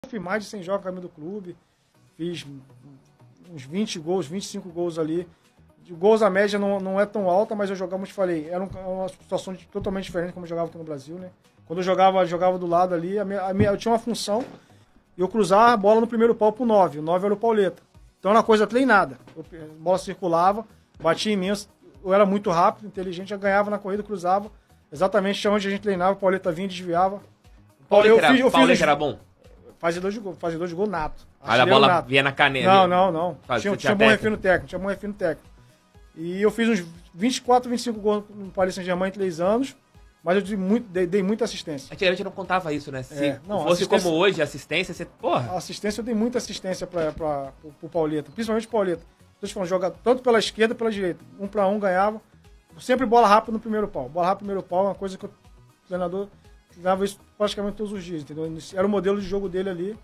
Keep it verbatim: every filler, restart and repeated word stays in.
Fiz mais de cem jogos com a camisa do clube, fiz uns vinte gols, vinte e cinco gols ali. De gols a média não, não é tão alta, mas eu jogava, como te falei, era uma situação de, totalmente diferente como eu jogava aqui no Brasil, né? Quando eu jogava, jogava do lado ali, a minha, a minha, eu tinha uma função, eu cruzar a bola no primeiro pau pro nove, o nove era o Pauleta. Então era uma coisa treinada, eu, a bola circulava, batia imenso, eu era muito rápido, inteligente, eu ganhava na corrida, cruzava, exatamente onde a gente treinava, o Pauleta vinha e desviava. O Pauleta, eu era, fiz, eu Pauleta fiz, era bom? Fazedor de gol, fazedor de gol nato. Aí a bola nato. Vinha na canela. Não, não, não. Faz, tinha tinha bom refino técnico, tinha bom refino técnico. E eu fiz uns vinte e quatro, vinte e cinco gols no Paris Saint-Germain em três anos, mas eu dei, muito, dei, dei muita assistência. Antigamente não contava isso, né? Se é, não, fosse como hoje, assistência, você... Porra! A assistência, eu dei muita assistência para o Pauleta, principalmente o Pauleta. Estou te falando, joga tanto pela esquerda pela direita. Um para um ganhava. Sempre bola rápida no primeiro pau. Bola rápida no primeiro pau é uma coisa que o treinador dava isso praticamente todos os dias, entendeu? Era o modelo de jogo dele ali.